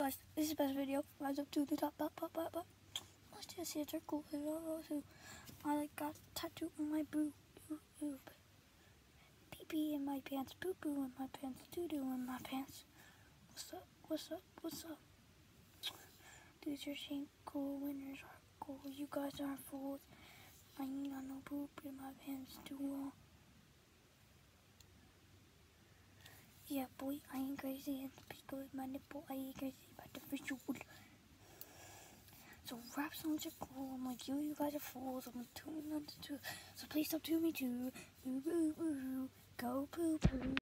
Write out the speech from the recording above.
guys, this is the best video. Rise up to the top, let's just see a circle. I got a tattoo on my boob. Pee pee in my pants, poo poo in my pants, doo doo in my pants. What's up? What's up? What's up? Dudes are ain't cool, winners are cool. You guys aren't fools. I ain't got no poop in my pants too long. Yeah, boy, I ain't crazy and pickle with my nipple. I ain't crazy about the visual. So rap songs are cool. I'm like you guys are fools. I'm tuning on to, so please stop tuning me too. Go poo poo.